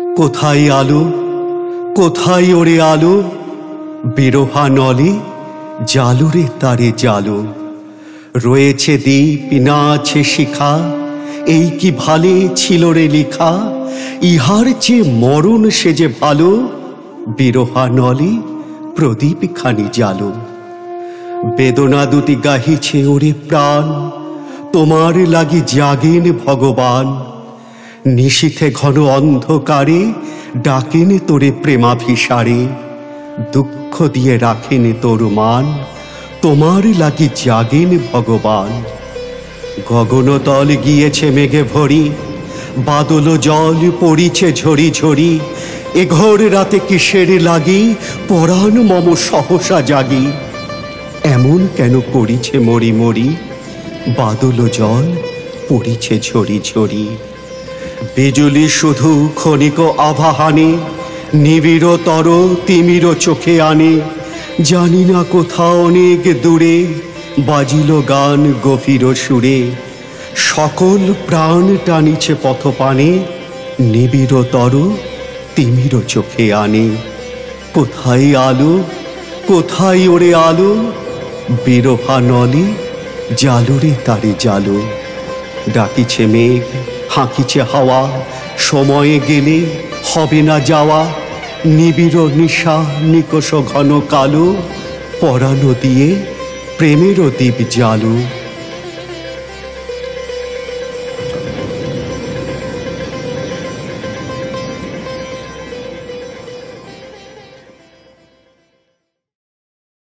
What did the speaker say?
কোথায় আলো, কোথায় ওরে আলো, বিরহা নলে জালুরে তারে জালো। রয়েছে দ্বীপ না আছে শিখা, এই কি ভালে ছিল রে লিখা, ইহার চেয়ে মরণ সে যে ভালো, বিরহা নলে প্রদীপ খানি জালো। বেদনা দুটি গাহিছে ওরে প্রাণ, তোমার লাগি জাগেন ভগবান। নিশীথে ঘন অন্ধকারে ডাকেন তোরে প্রেমাভিসারে, দুঃখ দিয়ে রাখেন তোর মান, তোমার লাগি জাগেন ভগবান। গগনতল গিয়েছে মেঘে ভরি, বাদল জল পড়িছে ঝরি ঝরি, এ ঘোর রাতে কিসের লাগি পরাণ মম সহসা জাগি। এমন কেন পড়িছে মরি মরি, বাদল জল পড়িছে ঝরি ঝরি। বিজুলি শুধু ক্ষণিক আভাহানে, নিবিড় তর তিমির চোখে আনে। জানি না কোথাও অনেক দূরে বাজিল গান গভীর সুরে, সকল প্রাণ টানিছে পথপানে, নিবিড় তর তিমির চোখে আনে। কোথায় আলো, কোথায় ওরে আলো, বিরহা নলে জালুরে তারে জালো। ডাকিছে মেঘ, হাঁকিছে হাওয়া, সময়ে গেলে হবে না যাওয়া। নিবিড় নিশা নিকষ ঘন কালো, পরানো দিয়ে প্রেমের দ্বীপ জালো।